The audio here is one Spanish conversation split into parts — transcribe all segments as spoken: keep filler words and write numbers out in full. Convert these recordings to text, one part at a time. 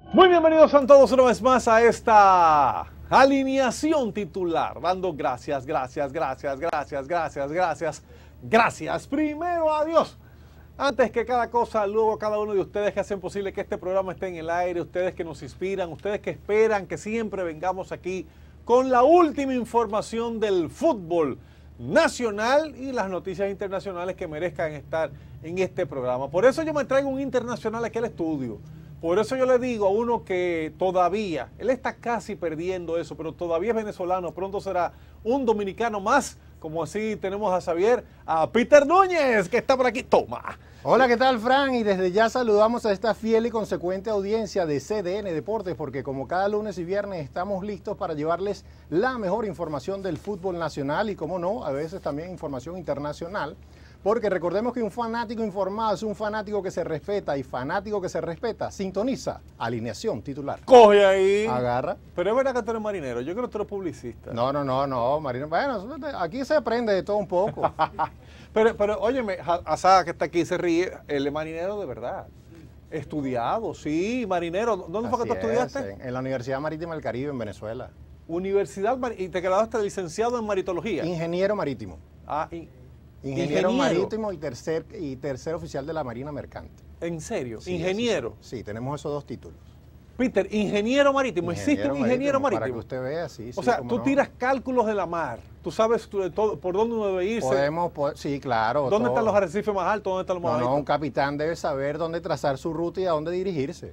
Muy bienvenidos a todos una vez más a esta alineación titular, dando gracias, gracias, gracias, gracias, gracias, gracias, gracias primero a Dios. Antes que cada cosa, luego cada uno de ustedes que hacen posible que este programa esté en el aire, ustedes que nos inspiran, ustedes que esperan que siempre vengamos aquí con la última información del fútbol nacional y las noticias internacionales que merezcan estar en este programa. Por eso yo me traigo un internacional aquí al estudio. Por eso yo le digo a uno que todavía, él está casi perdiendo eso, pero todavía es venezolano, pronto será un dominicano más, como así tenemos a Xavier, a Peter Núñez, que está por aquí. Toma. Hola, ¿qué tal, Fran? Y desde ya saludamos a esta fiel y consecuente audiencia de C D N Deportes, porque como cada lunes y viernes estamos listos para llevarles la mejor información del fútbol nacional y, como no, a veces también información internacional. Porque recordemos que un fanático informado es un fanático que se respeta, y fanático que se respeta sintoniza alineación titular. Coge ahí. Agarra. Pero es verdad que tú eres marinero, yo creo que tú eres publicista. No, no, no, no, marinero. Bueno, aquí se aprende de todo un poco. pero, pero, óyeme, Asada que está aquí se ríe, él es marinero de verdad. Estudiado, sí, marinero. ¿Dónde fue que tú estudiaste? Es, en, en la Universidad Marítima del Caribe, en Venezuela. Universidad, y te quedaste licenciado en maritología. Ingeniero marítimo. Ah, y... Ingeniero, Ingeniero marítimo y tercer, y tercer oficial de la Marina Mercante. ¿En serio? Sí, ¿Ingeniero? Sí, sí, tenemos esos dos títulos. Peter, ingeniero marítimo. Ingeniero ¿Existe un ingeniero marítimo? Para que usted vea, sí. O sí, sea, tú no. tiras cálculos de la mar. Tú sabes tú de todo, por dónde uno debe irse. Podemos, po sí, claro. ¿Dónde todo. están los arrecifes más altos? ¿Dónde están los más no, altos? No, un capitán debe saber dónde trazar su ruta y a dónde dirigirse.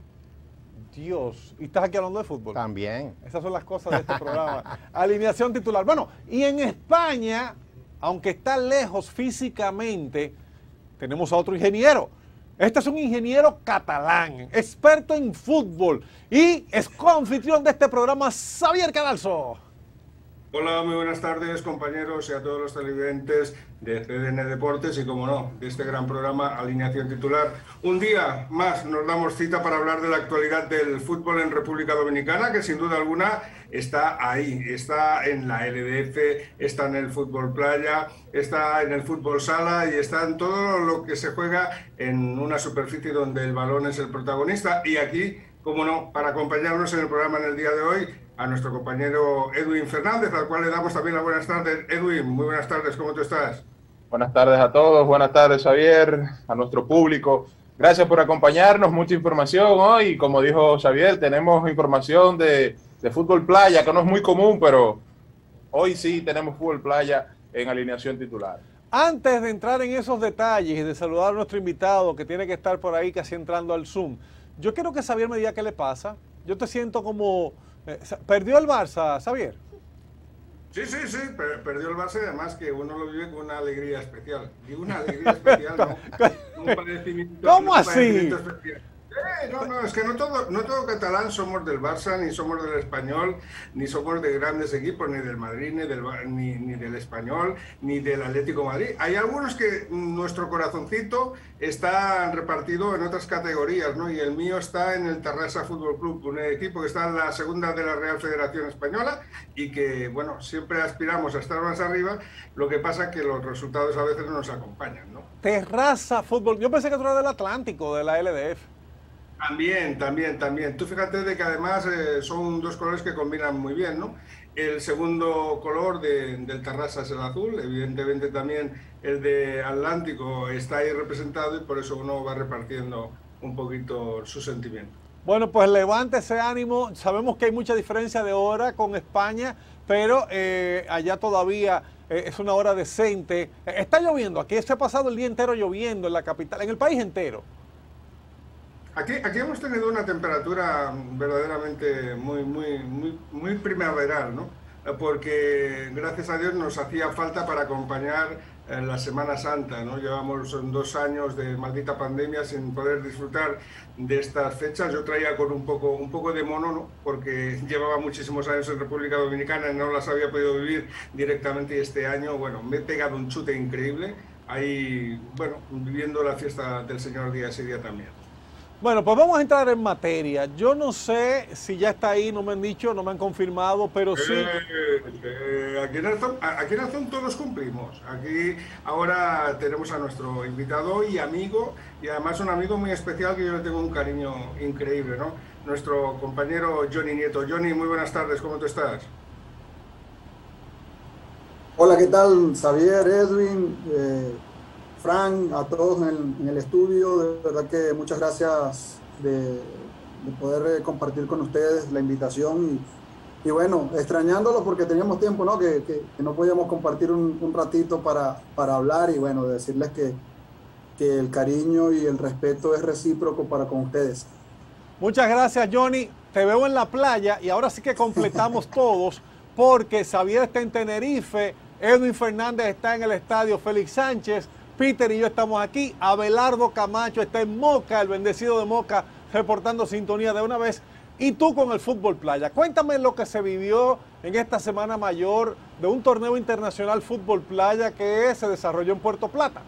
Dios. ¿Y estás aquí hablando de fútbol? También. Esas son las cosas de este programa. Alineación titular. Bueno, y en España, aunque está lejos físicamente, tenemos a otro ingeniero. Este es un ingeniero catalán, experto en fútbol y es coanfitrión de este programa, Xavier Cadalso. Hola, muy buenas tardes, compañeros, y a todos los televidentes de C D N Deportes y, como no, de este gran programa Alineación Titular. Un día más nos damos cita para hablar de la actualidad del fútbol en República Dominicana, que sin duda alguna está ahí, está en la L D F, está en el fútbol playa, está en el fútbol sala y está en todo lo que se juega en una superficie donde el balón es el protagonista. Y aquí, como no, para acompañarnos en el programa en el día de hoy, a nuestro compañero Edwin Fernández, al cual le damos también las buenas tardes. Edwin, muy buenas tardes, ¿cómo tú estás? Buenas tardes a todos, buenas tardes Xavier, a nuestro público. Gracias por acompañarnos, mucha información hoy. Como dijo Xavier, tenemos información de, de fútbol playa, que no es muy común, pero hoy sí tenemos fútbol playa en alineación titular. Antes de entrar en esos detalles y de saludar a nuestro invitado, que tiene que estar por ahí casi entrando al Zoom, yo quiero que Xavier me diga qué le pasa. Yo te siento como... Eh, ¿Perdió el Barça, Xavier? Sí, sí, sí, per perdió el Barça y además que uno lo vive con una alegría especial. Digo una alegría especial, ¿no? Un padecimiento, ¿Cómo un así? Padecimiento especial. Eh, no, no, es que no todo, no todo catalán somos del Barça, ni somos del Español, ni somos de grandes equipos, ni del Madrid, ni del, ni, ni del Español, ni del Atlético de Madrid. Hay algunos que nuestro corazoncito está repartido en otras categorías, ¿no? Y el mío está en el Terrassa Fútbol Club, un equipo que está en la segunda de la Real Federación Española y que, bueno, siempre aspiramos a estar más arriba, lo que pasa es que los resultados a veces no nos acompañan, ¿no? Terrassa Fútbol, yo pensé que tú eras del Atlántico, de la L D F. También, también, también. Tú fíjate de que además eh, son dos colores que combinan muy bien, ¿no? El segundo color de, del Terrassa es el azul, evidentemente también el de Atlántico está ahí representado y por eso uno va repartiendo un poquito su sentimiento. Bueno, pues levante ese ánimo. Sabemos que hay mucha diferencia de hora con España, pero eh, allá todavía eh, es una hora decente. Eh, está lloviendo, aquí se ha pasado el día entero lloviendo en la capital, en el país entero. Aquí, aquí hemos tenido una temperatura verdaderamente muy, muy, muy, muy primaveral, ¿no? Porque gracias a Dios nos hacía falta para acompañar la Semana Santa, ¿no? Llevamos dos años de maldita pandemia sin poder disfrutar de estas fechas. Yo traía con un poco, un poco de mono, ¿no? Porque llevaba muchísimos años en República Dominicana y no las había podido vivir directamente, y este año, bueno, me he pegado un chute increíble ahí, bueno, viviendo la fiesta del Señor día ese día también. Bueno, pues vamos a entrar en materia. Yo no sé si ya está ahí, no me han dicho, no me han confirmado, pero sí. Eh, eh, aquí, en Arzón, aquí en Arzón todos cumplimos. Aquí ahora tenemos a nuestro invitado y amigo, y además un amigo muy especial que yo le tengo un cariño increíble, ¿no? nuestro compañero Johnny Nieto. Johnny, muy buenas tardes, ¿cómo tú estás? Hola, ¿qué tal? Xavier, Edwin, eh, Frank, a todos en el, en el estudio. De verdad que muchas gracias de, de poder eh, compartir con ustedes la invitación y, y bueno, extrañándolos porque teníamos tiempo, ¿no? Que, que, que no podíamos compartir un, un ratito para, para hablar y bueno, decirles que, que el cariño y el respeto es recíproco para con ustedes. Muchas gracias, Johnny. Te veo en la playa y ahora sí que completamos todos porque Xavier está en Tenerife, Edwin Fernández está en el estadio Félix Sánchez, Peter y yo estamos aquí, Abelardo Camacho está en Moca, el bendecido de Moca, reportando sintonía de una vez, y tú con el fútbol playa. Cuéntame lo que se vivió en esta semana mayor de un torneo internacional fútbol playa que se desarrolló en Puerto Plata.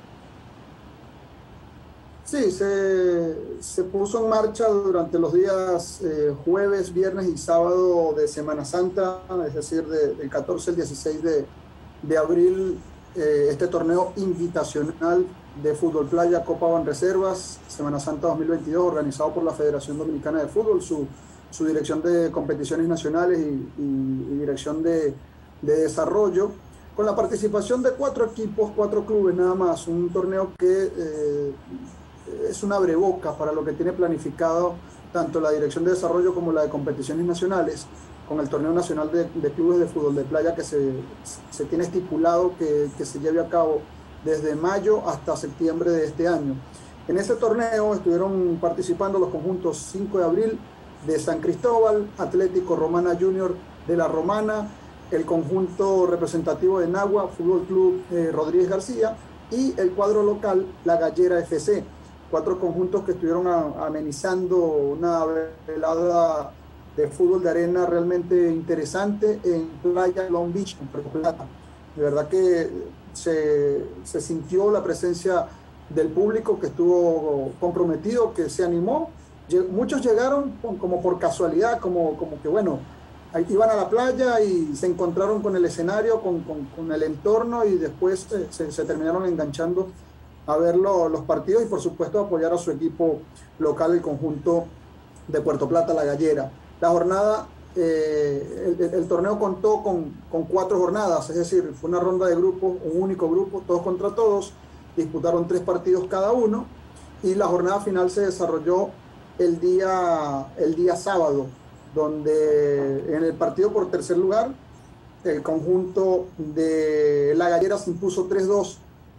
Sí, se, se puso en marcha durante los días eh, jueves, viernes y sábado de Semana Santa, es decir, de, del catorce al dieciséis de, de abril, eh, este torneo invitacional de fútbol playa Copa Banreservas, Semana Santa dos mil veintidós, organizado por la Federación Dominicana de Fútbol, su, su dirección de competiciones nacionales y, y, y dirección de, de desarrollo, con la participación de cuatro equipos, cuatro clubes nada más, un torneo que eh, es una abreboca para lo que tiene planificado tanto la Dirección de Desarrollo como la de Competiciones Nacionales, con el Torneo Nacional de, de Clubes de Fútbol de Playa que se, se tiene estipulado que, que se lleve a cabo desde mayo hasta septiembre de este año. En ese torneo estuvieron participando los conjuntos cinco de abril de San Cristóbal, Atlético Romana Junior de La Romana, el conjunto representativo de Nagua, Fútbol Club eh, Rodríguez García, y el cuadro local, La Gallera F C. Cuatro conjuntos que estuvieron a, amenizando una velada de fútbol de arena realmente interesante en Playa Long Beach, en Puerto Plata. De verdad que se, se sintió la presencia del público que estuvo comprometido, que se animó. Muchos llegaron como por casualidad, como, como que bueno, iban a la playa y se encontraron con el escenario, con, con, con el entorno y después se, se terminaron enganchando a ver lo, los partidos y por supuesto apoyar a su equipo local, el conjunto de Puerto Plata, La Gallera. La jornada, eh, el, el torneo contó con, con cuatro jornadas, es decir, fue una ronda de grupos, un único grupo, todos contra todos, disputaron tres partidos cada uno y la jornada final se desarrolló el día, el día sábado, donde en el partido por tercer lugar, el conjunto de La Gallera se impuso tres dos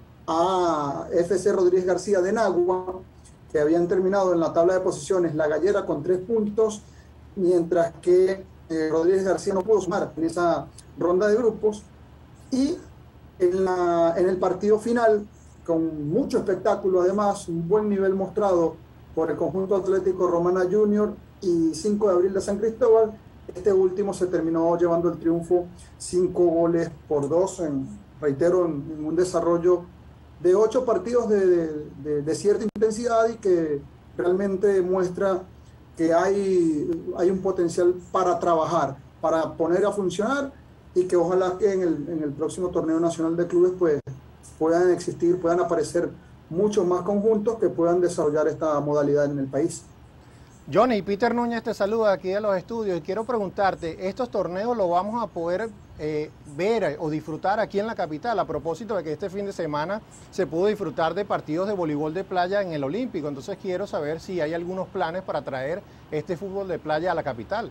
a F C Rodríguez García de Nagua, que habían terminado en la tabla de posiciones La Gallera con tres puntos, mientras que eh, Rodríguez García no pudo sumar en esa ronda de grupos. Y en, la, en el partido final, con mucho espectáculo además, un buen nivel mostrado por el conjunto Atlético Romana Junior y cinco de abril de San Cristóbal, este último se terminó llevando el triunfo cinco goles por dos, en, reitero, en, en un desarrollo de ocho partidos de, de, de, de cierta intensidad y que realmente muestra que hay, hay un potencial para trabajar, para poner a funcionar y que ojalá que en el, en el próximo torneo nacional de clubes pues, puedan existir, puedan aparecer muchos más conjuntos que puedan desarrollar esta modalidad en el país. Johnny, Peter Núñez te saluda aquí de los estudios y quiero preguntarte, ¿estos torneos los vamos a poder eh, ver o disfrutar aquí en la capital? A propósito de que este fin de semana se pudo disfrutar de partidos de voleibol de playa en el Olímpico, entonces quiero saber si hay algunos planes para traer este fútbol de playa a la capital.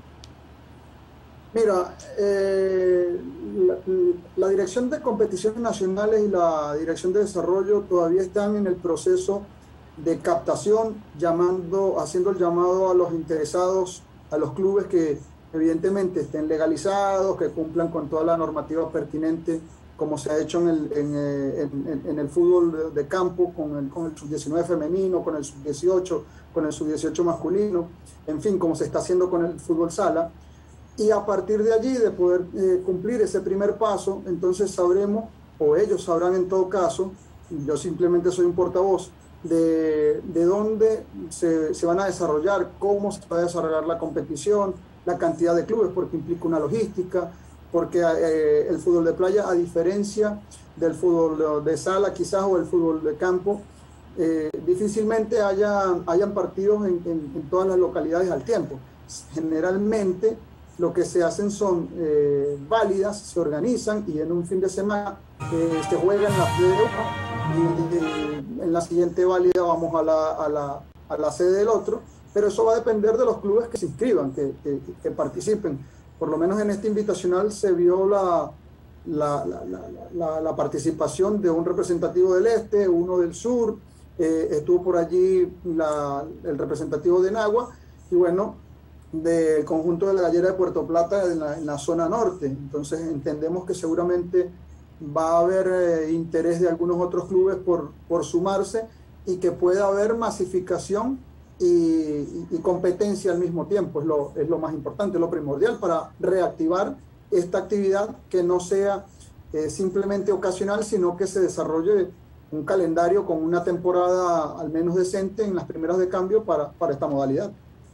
Mira, eh, la, la Dirección de Competiciones Nacionales y la Dirección de Desarrollo todavía están en el proceso de captación, llamando, haciendo el llamado a los interesados, a los clubes que evidentemente estén legalizados, que cumplan con toda la normativa pertinente, como se ha hecho en el, en, en, en el fútbol de, de campo, con el, con el sub diecinueve femenino, con el sub dieciocho, con el sub dieciocho masculino, en fin, como se está haciendo con el fútbol sala. Y a partir de allí, de poder eh, cumplir ese primer paso, entonces sabremos, o ellos sabrán en todo caso, yo simplemente soy un portavoz, de, de dónde se, se van a desarrollar, cómo se va a desarrollar la competición, la cantidad de clubes, porque implica una logística, porque eh, el fútbol de playa, a diferencia del fútbol de sala quizás o el fútbol de campo, eh, difícilmente haya, hayan partidos en, en, en todas las localidades al tiempo. Generalmente lo que se hacen son eh, válidas, se organizan y en un fin de semana eh, se juega en la sede de uno y, y en la siguiente válida vamos a la, a, la, a la sede del otro, pero eso va a depender de los clubes que se inscriban, que, que, que participen. Por lo menos en este invitacional se vio la, la, la, la, la, la participación de un representativo del este, uno del sur, eh, estuvo por allí la, el representativo de Nagua y bueno, del conjunto de la Gallera de Puerto Plata en la, en la zona norte. Entonces entendemos que seguramente va a haber eh, interés de algunos otros clubes por, por sumarse y que pueda haber masificación y, y, y competencia al mismo tiempo. Es lo, es lo más importante, lo primordial para reactivar esta actividad que no sea eh, simplemente ocasional, sino que se desarrolle un calendario con una temporada al menos decente en las primeras de cambio para, para esta modalidad.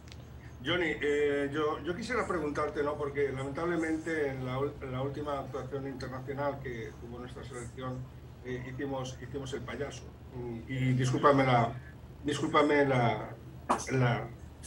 Johnny, eh, yo, yo quisiera preguntarte, ¿no? Porque lamentablemente en la, en la última actuación internacional que tuvo nuestra selección eh, hicimos, hicimos el payaso. Y, y discúlpame la, discúlpame la, la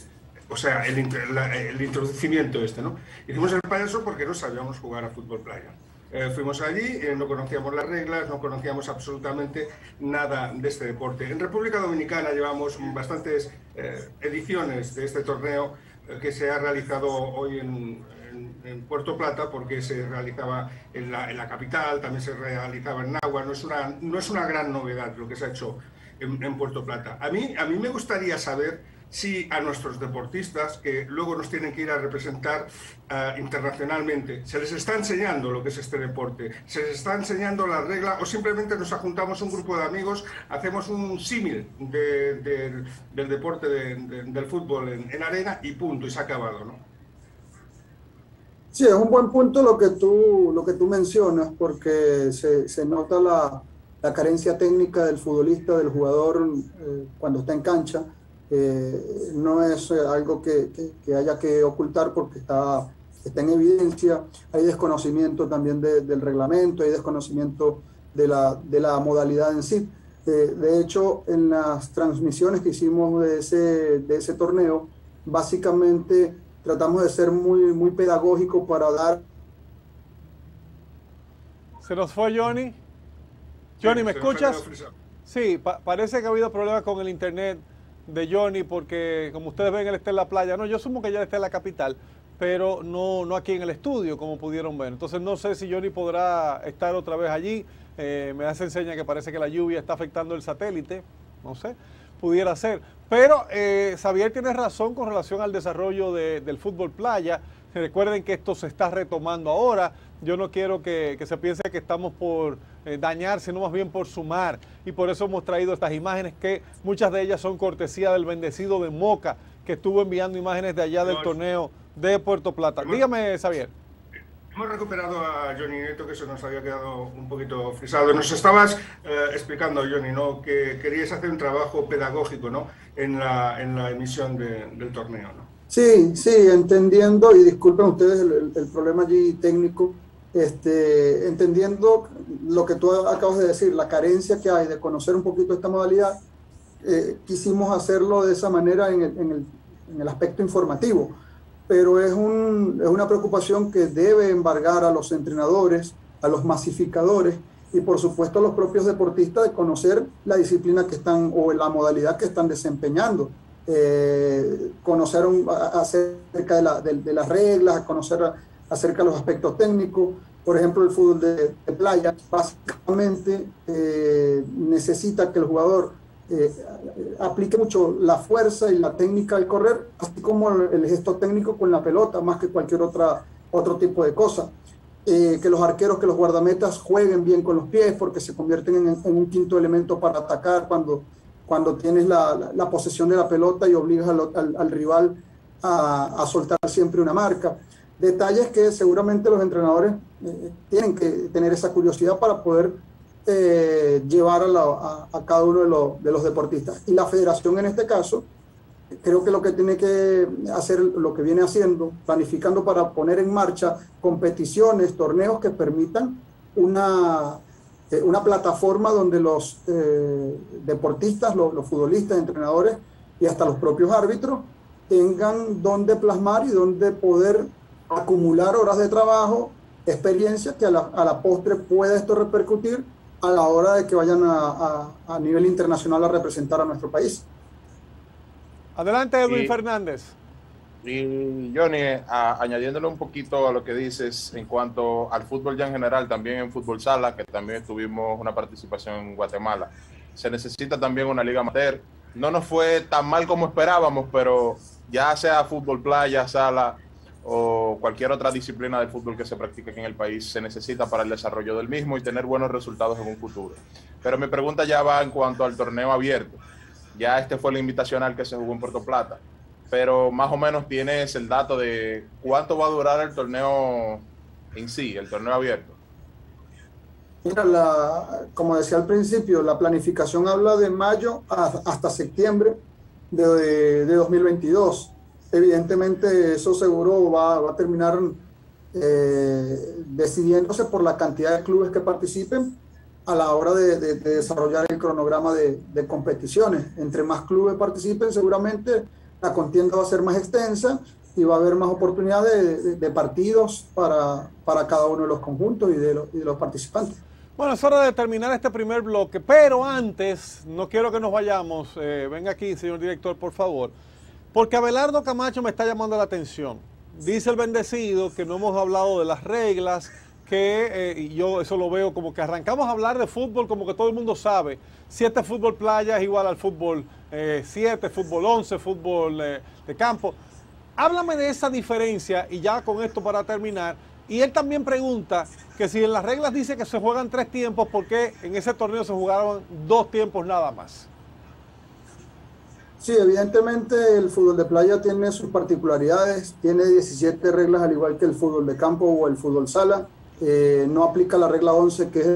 o sea, el, la, el introducimiento este, ¿no? Hicimos el payaso porque no sabíamos jugar a fútbol playa. Eh, fuimos allí, eh, no conocíamos las reglas, no conocíamos absolutamente nada de este deporte. En República Dominicana llevamos bastantes eh, ediciones de este torneo eh, que se ha realizado hoy en, en, en Puerto Plata, porque se realizaba en la, en la capital, también se realizaba en Nagua. No es una, no es una gran novedad lo que se ha hecho en, en Puerto Plata. A mí, a mí me gustaría saber si a nuestros deportistas, que luego nos tienen que ir a representar uh, internacionalmente, se les está enseñando lo que es este deporte, se les está enseñando la regla, o simplemente nos juntamos un grupo de amigos, hacemos un símil de, de, del deporte de, de, del fútbol en, en arena y punto, y se ha acabado, ¿no? Sí, es un buen punto lo que tú, lo que tú mencionas, porque se, se nota la, la carencia técnica del futbolista, del jugador eh, cuando está en cancha. Eh, no es eh, algo que, que, que haya que ocultar porque está, está en evidencia. Hay desconocimiento también de, del reglamento, hay desconocimiento de la, de la modalidad en sí. Eh, de hecho, en las transmisiones que hicimos de ese, de ese torneo, básicamente tratamos de ser muy, muy pedagógicos para dar... ¿Se nos fue Johnny? Johnny, ¿me escuchas? Sí, pa parece que ha habido problemas con el internet de Johnny, porque como ustedes ven, él está en la playa. No, yo asumo que ya está en la capital, pero no, no aquí en el estudio, como pudieron ver. Entonces no sé si Johnny podrá estar otra vez allí. Eh, me hace seña que parece que la lluvia está afectando el satélite. No sé, pudiera ser. Pero eh, Xavier tiene razón con relación al desarrollo de, del fútbol playa. Recuerden que esto se está retomando ahora. Yo no quiero que, que se piense que estamos por eh, dañar, sino más bien por sumar. Y por eso hemos traído estas imágenes, que muchas de ellas son cortesía del bendecido de Moca, que estuvo enviando imágenes de allá del torneo de Puerto Plata. Dígame, Xavier. Hemos recuperado a Johnny Nieto, que se nos había quedado un poquito frisado. Nos estabas eh, explicando, Johnny, ¿no?, que querías hacer un trabajo pedagógico, ¿no?, en la, en la emisión de, del torneo, ¿no? Sí, sí, entendiendo, y disculpen ustedes el, el, el problema allí técnico, este, entendiendo lo que tú acabas de decir, la carencia que hay de conocer un poquito esta modalidad, eh, quisimos hacerlo de esa manera en el, en el, en el aspecto informativo, pero es, un, es una preocupación que debe embargar a los entrenadores, a los masificadores y por supuesto a los propios deportistas de conocer la disciplina que están o la modalidad que están desempeñando. Eh, conocer un, acerca de, la, de, de las reglas, conocer acerca de los aspectos técnicos. Por ejemplo, el fútbol de, de playa básicamente eh, necesita que el jugador eh, aplique mucho la fuerza y la técnica al correr, así como el, el gesto técnico con la pelota, más que cualquier otra, otro tipo de cosa. Eh, que los arqueros, que los guardametas jueguen bien con los pies, porque se convierten en, en un quinto elemento para atacar cuando cuando tienes la, la, la posesión de la pelota y obligas al, al, al rival a, a soltar siempre una marca. Detalles que seguramente los entrenadores eh, tienen que tener esa curiosidad para poder eh, llevar a, la, a, a cada uno de, lo, de los deportistas. Y la federación en este caso, creo que lo que tiene que hacer, lo que viene haciendo, planificando para poner en marcha competiciones, torneos que permitan una... eh, una plataforma donde los eh, deportistas, los, los futbolistas, entrenadores y hasta los propios árbitros tengan donde plasmar y donde poder acumular horas de trabajo, experiencia que a la, a la postre pueda esto repercutir a la hora de que vayan a, a, a nivel internacional a representar a nuestro país. Adelante, Edwin y, Fernández. Y Johnny, a, añadiéndole un poquito a lo que dices en cuanto al fútbol ya en general, también en fútbol sala, que también tuvimos una participación en Guatemala, se necesita también una liga amateur. No nos fue tan mal como esperábamos, pero ya sea fútbol playa, sala o cualquier otra disciplina del fútbol que se practique aquí en el país, se necesita para el desarrollo del mismo y tener buenos resultados en un futuro. Pero mi pregunta ya va en cuanto al torneo abierto. Ya este fue el invitacional que se jugó en Puerto Plata, pero más o menos tienes el dato de cuánto va a durar el torneo en sí, el torneo abierto. Mira, la, como decía al principio, la planificación habla de mayo hasta septiembre de, de, de dos mil veintidós. Evidentemente eso seguro va, va a terminar eh, decidiéndose por la cantidad de clubes que participen a la hora de, de, de desarrollar el cronograma de, de competiciones. Entre más clubes participen, seguramente la contienda va a ser más extensa y va a haber más oportunidades de, de, de partidos para, para cada uno de los conjuntos y de, lo, y de los participantes. Bueno, es hora de terminar este primer bloque, pero antes, no quiero que nos vayamos. Eh, venga aquí, señor director, por favor. Porque Abelardo Camacho me está llamando la atención. Dice el bendecido que no hemos hablado de las reglas, que eh, y yo eso lo veo como que arrancamos a hablar de fútbol como que todo el mundo sabe. Siete fútbol playa es igual al fútbol siete, eh, fútbol once, fútbol eh, de campo. Háblame de esa diferencia y ya con esto para terminar. Y él también pregunta que si en las reglas dice que se juegan tres tiempos, ¿por qué en ese torneo se jugaron dos tiempos nada más? Sí, evidentemente el fútbol de playa tiene sus particularidades, tiene diecisiete reglas al igual que el fútbol de campo o el fútbol sala. Eh, no aplica la regla once, que es...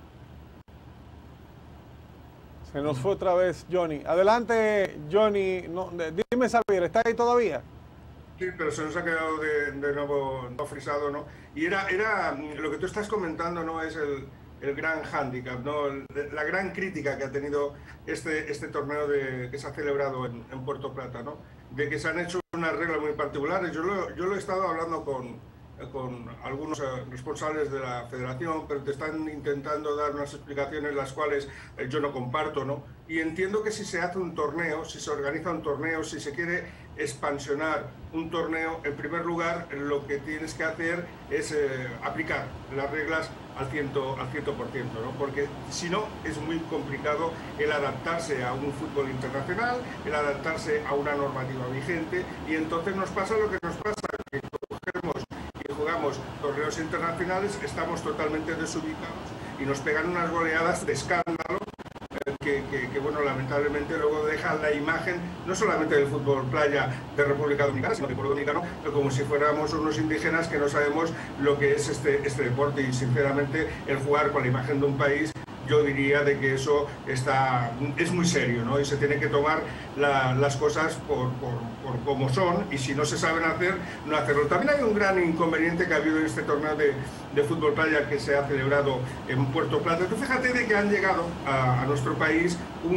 Se nos fue otra vez Johnny. Adelante, Johnny. No, dime, Xavier, ¿está ahí todavía? Sí, pero se nos ha quedado de, de nuevo no frisado, ¿no? Y era, era lo que tú estás comentando, ¿no? Es el, el gran hándicap, ¿no? El, la gran crítica que ha tenido este, este torneo de, que se ha celebrado en, en Puerto Plata, ¿no? De que se han hecho unas reglas muy particulares. Yo lo, yo lo he estado hablando con... con algunos responsables de la federación, pero te están intentando dar unas explicaciones las cuales yo no comparto, ¿no? Y entiendo que si se hace un torneo, si se organiza un torneo, si se quiere expansionar un torneo, en primer lugar lo que tienes que hacer es eh, aplicar las reglas al ciento, al ciento por ciento, ¿no? Porque si no es muy complicado el adaptarse a un fútbol internacional, el adaptarse a una normativa vigente, y entonces nos pasa lo que nos pasa, que cogemos y jugamos torneos internacionales, estamos totalmente desubicados y nos pegan unas goleadas de escándalo eh, que, que, que, bueno, lamentablemente luego dejan la imagen no solamente del fútbol playa de República Dominicana, sino de Puerto Dominicano, como si fuéramos unos indígenas que no sabemos lo que es este, este deporte. Y sinceramente el jugar con la imagen de un país, yo diría de que eso está, es muy serio, ¿no? Y se tiene que tomar la, las cosas por, por, por como son, y si no se saben hacer, no hacerlo. También hay un gran inconveniente que ha habido en este torneo de, de fútbol playa que se ha celebrado en Puerto Plata. Tú fíjate de que han llegado a, a nuestro país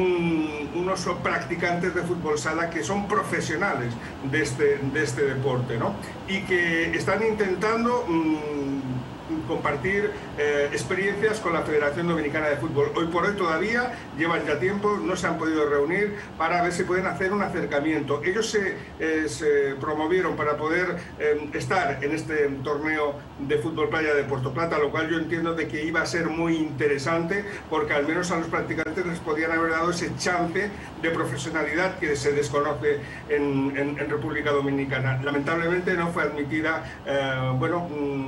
un, unos practicantes de fútbol sala que son profesionales de este, de este deporte, ¿no? Y que están intentando Mmm, compartir eh, experiencias con la Federación Dominicana de Fútbol. Hoy por hoy todavía llevan ya tiempo, no se han podido reunir para ver si pueden hacer un acercamiento. Ellos se, eh, se promovieron para poder eh, estar en este torneo de fútbol playa de Puerto Plata, lo cual yo entiendo de que iba a ser muy interesante, porque al menos a los practicantes les podían haber dado ese chance de profesionalidad que se desconoce en, en, en República Dominicana. Lamentablemente no fue admitida eh, bueno,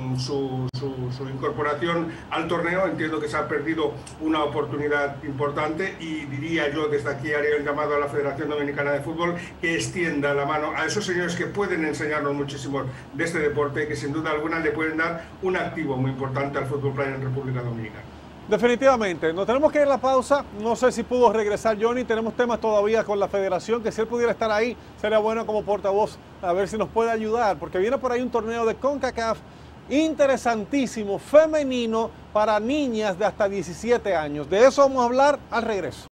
su, su Su, su incorporación al torneo. Entiendo que se ha perdido una oportunidad importante, y diría yo desde aquí, haría un llamado a la Federación Dominicana de Fútbol que extienda la mano a esos señores que pueden enseñarnos muchísimo de este deporte, que sin duda alguna le pueden dar un activo muy importante al fútbol playa en República Dominicana. Definitivamente, nos tenemos que ir a la pausa. No sé si pudo regresar Johnny, tenemos temas todavía con la federación, que si él pudiera estar ahí, sería bueno como portavoz, a ver si nos puede ayudar, porque viene por ahí un torneo de CONCACAF interesantísimo femenino para niñas de hasta diecisiete años. De eso vamos a hablar al regreso.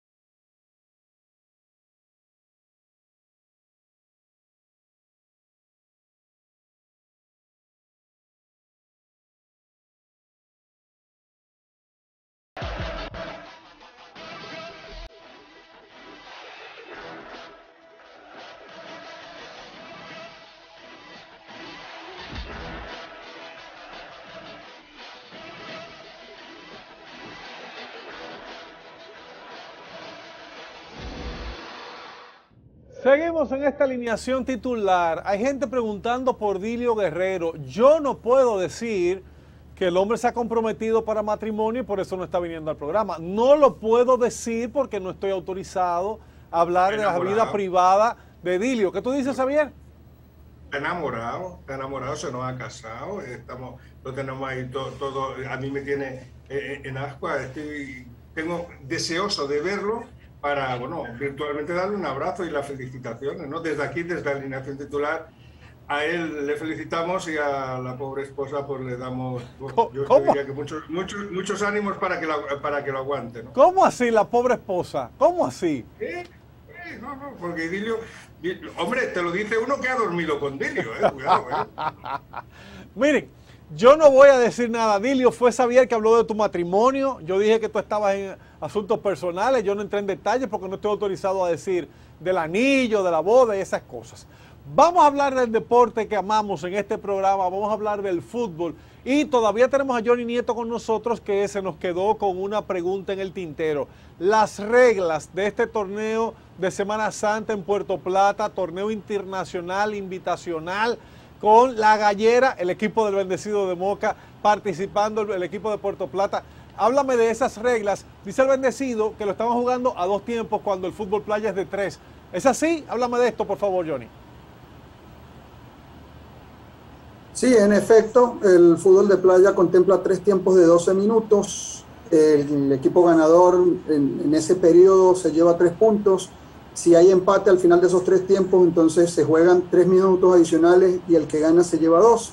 Seguimos en esta alineación titular. Hay gente preguntando por Dilio Guerrero. Yo no puedo decir que el hombre se ha comprometido para matrimonio y por eso no está viniendo al programa. No lo puedo decir porque no estoy autorizado a hablar de la vida privada de Dilio. ¿Qué tú dices, Xavier? Está enamorado, está enamorado, se nos ha casado, estamos, lo tenemos ahí todo, todo a mí me tiene eh, en ascua, estoy, tengo deseoso de verlo para, bueno, virtualmente darle un abrazo y las felicitaciones, ¿no? Desde aquí, desde la alineación titular, a él le felicitamos y a la pobre esposa pues le damos, bueno, yo, yo diría que muchos, muchos, muchos ánimos para que, lo, para que lo aguante, ¿no? ¿Cómo así la pobre esposa? ¿Cómo así? ¿Eh? ¿Eh? No, no, porque Dilio, hombre, te lo dice uno que ha dormido con Dilio, ¿eh? Cuidado, ¿eh? Miren, yo no voy a decir nada. Dilio, fue Xavier que habló de tu matrimonio. Yo dije que tú estabas en asuntos personales. Yo no entré en detalles porque no estoy autorizado a decir del anillo, de la boda y esas cosas. Vamos a hablar del deporte que amamos en este programa. Vamos a hablar del fútbol. Y todavía tenemos a Johnny Nieto con nosotros, que se nos quedó con una pregunta en el tintero. Las reglas de este torneo de Semana Santa en Puerto Plata, torneo internacional, invitacional, con La Gallera, el equipo del Bendecido de Moca, participando el, el equipo de Puerto Plata. Háblame de esas reglas. Dice el Bendecido que lo estamos jugando a dos tiempos cuando el fútbol playa es de tres. ¿Es así? Háblame de esto, por favor, Johnny. Sí, en efecto, el fútbol de playa contempla tres tiempos de doce minutos. El equipo ganador en, en ese periodo se lleva tres puntos. Si hay empate al final de esos tres tiempos, entonces se juegan tres minutos adicionales y el que gana se lleva dos.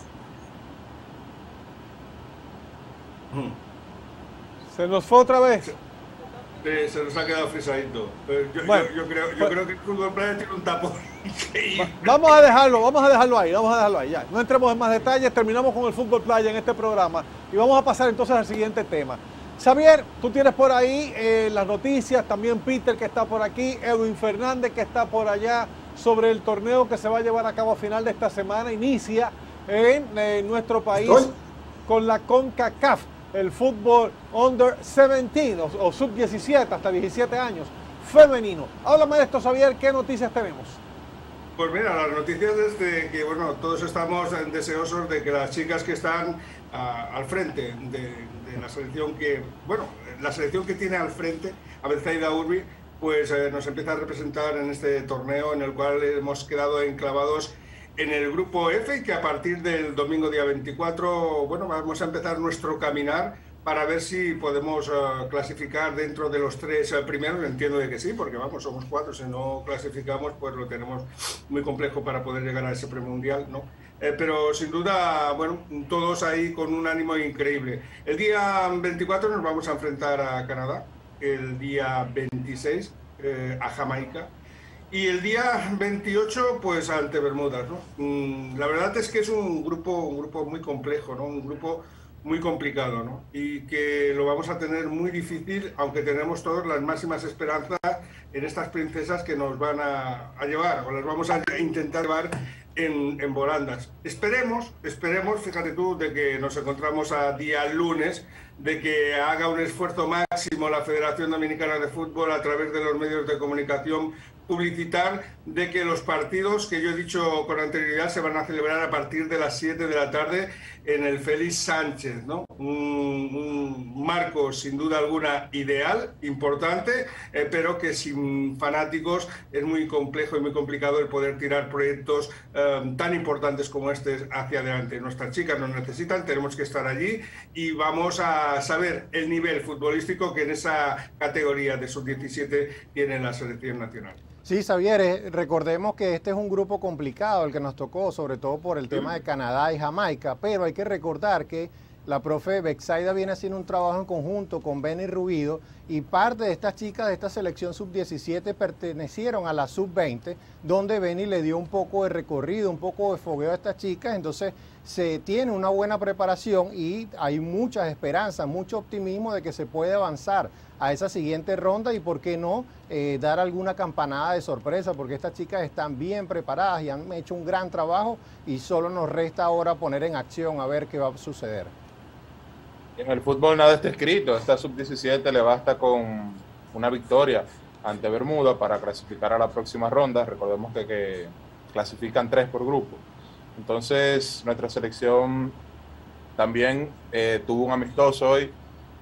¿Se nos fue otra vez? Sí, se nos ha quedado frisadito. Yo, bueno, yo, yo, creo, yo pues, creo que el fútbol playa tiene un tapón increíble. Vamos a dejarlo, vamos a dejarlo ahí, vamos a dejarlo ahí. Ya. No entremos en más detalles, terminamos con el fútbol playa en este programa y vamos a pasar entonces al siguiente tema. Xavier, tú tienes por ahí eh, las noticias, también Peter que está por aquí, Edwin Fernández que está por allá sobre el torneo que se va a llevar a cabo a final de esta semana. Inicia en, en nuestro país ¿Estoy? con la CONCACAF, el fútbol under diecisiete o, o sub diecisiete, hasta diecisiete años, femenino. Háblame de esto, Xavier, ¿qué noticias tenemos? Pues mira, las noticias es de que, bueno, todos estamos deseosos de que las chicas que están uh, al frente de, de la selección que, bueno, la selección que tiene al frente, Abelzaida Urbi, pues eh, nos empieza a representar en este torneo en el cual hemos quedado enclavados en el grupo F y que a partir del domingo día veinticuatro, bueno, vamos a empezar nuestro caminar para ver si podemos uh, clasificar dentro de los tres uh, primeros. Entiendo de que sí, porque vamos, somos cuatro, si no clasificamos pues lo tenemos muy complejo para poder llegar a ese premundial, ¿no? Eh, pero sin duda, bueno, todos ahí con un ánimo increíble. El día veinticuatro nos vamos a enfrentar a Canadá, el día veintiséis eh, a Jamaica, y el día veintiocho, pues ante Bermudas, ¿no? Mm, la verdad es que es un grupo, un grupo muy complejo, ¿no? Un grupo muy complicado, ¿no? Y que lo vamos a tener muy difícil, aunque tenemos todas las máximas esperanzas en estas princesas que nos van a, a llevar, o las vamos a intentar llevar en, en volandas. Esperemos, esperemos, fíjate tú, de que nos encontramos a día lunes, de que haga un esfuerzo máximo la Federación Dominicana de Fútbol a través de los medios de comunicación, publicitar de que los partidos que yo he dicho con anterioridad se van a celebrar a partir de las siete de la tarde en el Félix Sánchez, ¿no? Un, un marco sin duda alguna ideal, importante, eh, pero que sin fanáticos es muy complejo y muy complicado el poder tirar proyectos eh, tan importantes como este hacia adelante. Nuestras chicas nos necesitan, tenemos que estar allí y vamos a saber el nivel futbolístico que en esa categoría de sub diecisiete tiene la selección nacional. Sí, Xavier, eh, recordemos que este es un grupo complicado el que nos tocó, sobre todo por el tema de Canadá y Jamaica, pero hay que recordar que la profe Betsaida viene haciendo un trabajo en conjunto con Benny Rubido y parte de estas chicas de esta selección sub diecisiete pertenecieron a la sub veinte, donde Benny le dio un poco de recorrido, un poco de fogueo a estas chicas, entonces se tiene una buena preparación y hay muchas esperanzas, mucho optimismo de que se puede avanzar a esa siguiente ronda y por qué no eh, dar alguna campanada de sorpresa, porque estas chicas están bien preparadas y han hecho un gran trabajo y solo nos resta ahora poner en acción a ver qué va a suceder. En el fútbol nada está escrito. Esta sub diecisiete le basta con una victoria ante Bermuda para clasificar a la próxima ronda. Recordemos que, que clasifican tres por grupo. Entonces nuestra selección también eh, tuvo un amistoso hoy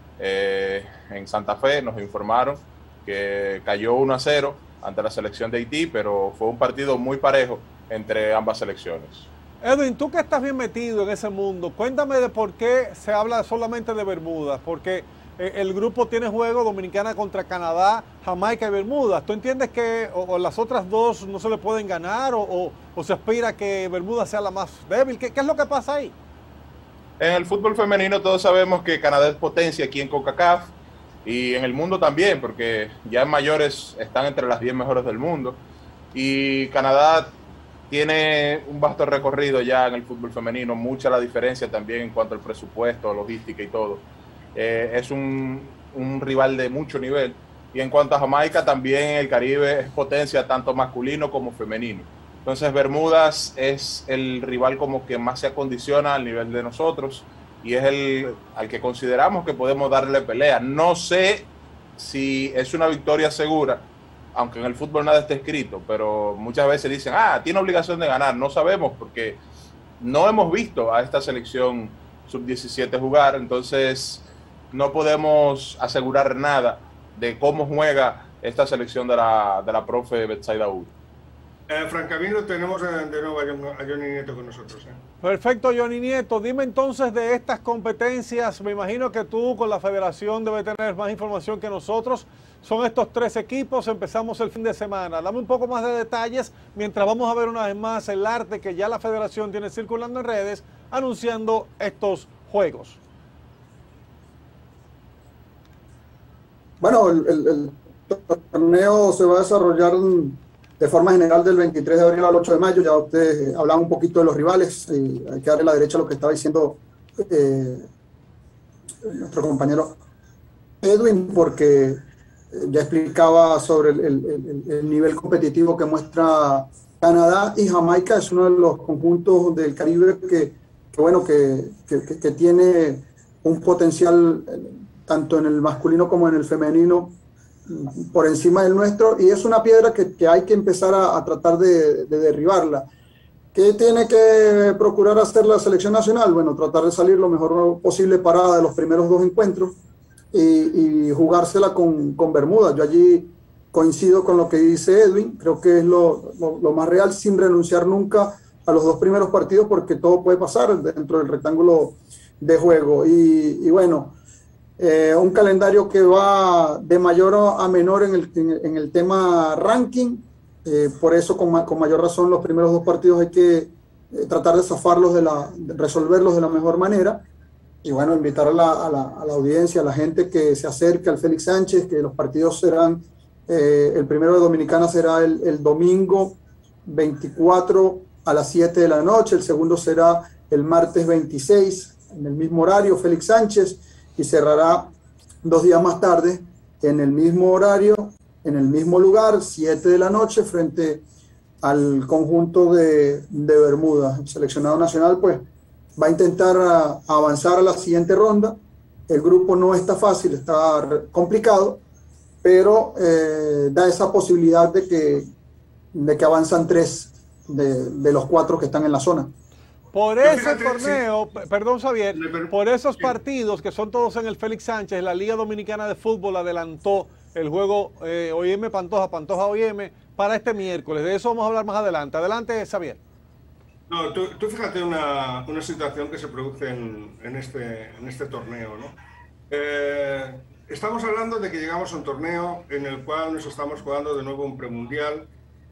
eh, en Santa Fe. Nos informaron que cayó uno a cero ante la selección de Haití, pero fue un partido muy parejo entre ambas selecciones. Edwin, tú que estás bien metido en ese mundo, cuéntame de por qué se habla solamente de Bermudas, porque eh, el grupo tiene juego Dominicana contra Canadá, Jamaica y Bermudas. ¿Tú entiendes que o, o las otras dos no se le pueden ganar o, o, o se aspira a que Bermudas sea la más débil? ¿Qué, qué es lo que pasa ahí? En el fútbol femenino todos sabemos que Canadá es potencia aquí en CONCACAF y en el mundo también, porque ya en mayores están entre las diez mejores del mundo y Canadá tiene un vasto recorrido ya en el fútbol femenino, mucha la diferencia también en cuanto al presupuesto, logística y todo. Eh, es un, un rival de mucho nivel. Y en cuanto a Jamaica, también el Caribe es potencia tanto masculino como femenino. Entonces Bermudas es el rival como que más se acondiciona al nivel de nosotros y es el al que consideramos que podemos darle pelea. No sé si es una victoria segura, aunque en el fútbol nada está escrito, pero muchas veces dicen, ah, tiene obligación de ganar. No sabemos porque no hemos visto a esta selección sub diecisiete jugar, entonces no podemos asegurar nada de cómo juega esta selección de la, de la profe Betsaida Uri. Eh, Fran Camilo, tenemos de nuevo a Johnny Nieto con nosotros. ¿eh? Perfecto, Johnny Nieto. Dime entonces de estas competencias, me imagino que tú con la federación debes tener más información que nosotros. Son estos tres equipos, empezamos el fin de semana. Dame un poco más de detalles mientras vamos a ver una vez más el arte que ya la federación tiene circulando en redes anunciando estos juegos. Bueno, el, el, el torneo se va a desarrollar de forma general del veintitrés de abril al ocho de mayo. Ya ustedes hablaban un poquito de los rivales y hay que darle la derecha a lo que estaba diciendo eh, nuestro compañero Edwin, porque ya explicaba sobre el, el, el nivel competitivo que muestra Canadá y Jamaica. Es uno de los conjuntos del Caribe que, que bueno, que, que, que tiene un potencial tanto en el masculino como en el femenino por encima del nuestro, y es una piedra que, que hay que empezar a, a tratar de, de derribarla. ¿Qué tiene que procurar hacer la selección nacional? Bueno, tratar de salir lo mejor posible parada de los primeros dos encuentros y, y jugársela con, con Bermuda. Yo allí coincido con lo que dice Edwin, creo que es lo, lo, lo más real, sin renunciar nunca a los dos primeros partidos, porque todo puede pasar dentro del rectángulo de juego. Y, y bueno, Eh, un calendario que va de mayor a menor en el, en, en el tema ranking, eh, por eso con, ma, con mayor razón los primeros dos partidos hay que eh, tratar de zafarlos, de, la, de resolverlos de la mejor manera, y bueno, invitar a la, a, la, a la audiencia, a la gente que se acerque al Félix Sánchez, que los partidos serán, eh, el primero de Dominicana será el, el domingo veinticuatro a las siete de la noche, el segundo será el martes veintiséis en el mismo horario, Félix Sánchez, y cerrará dos días más tarde en el mismo horario, en el mismo lugar, siete de la noche, frente al conjunto de, de Bermuda. El seleccionado nacional pues va a intentar a, a avanzar a la siguiente ronda. El grupo no está fácil, está complicado, pero eh, da esa posibilidad de que, de que avanzan tres de, de los cuatro que están en la zona. Por ese torneo, sí. Perdón Xavier, por esos partidos que son todos en el Félix Sánchez, la Liga Dominicana de Fútbol adelantó el juego eh, O I M Pantoja, Pantoja O I M para este miércoles. De eso vamos a hablar más adelante. Adelante, Xavier. No, tú, tú fíjate una, una situación que se produce en, en, este, en este torneo, ¿no? Eh, estamos hablando de que llegamos a un torneo en el cual nos estamos jugando de nuevo un premundial